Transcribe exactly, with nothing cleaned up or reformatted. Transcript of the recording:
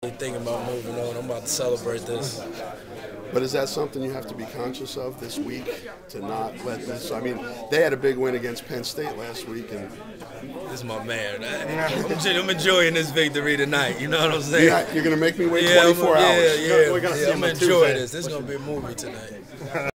Thinking about moving on. I'm about to celebrate this. But is that something you have to be conscious of this week, to not let this? I mean, they had a big win against Penn State last week, and this is my man. I'm, I'm enjoying this victory tonight. You know what I'm saying? Yeah, you're gonna make me wait yeah, twenty-four I'm, hours. Yeah, yeah. We're gonna yeah see I'm him on enjoying Tuesday. this. This is gonna be a movie tonight.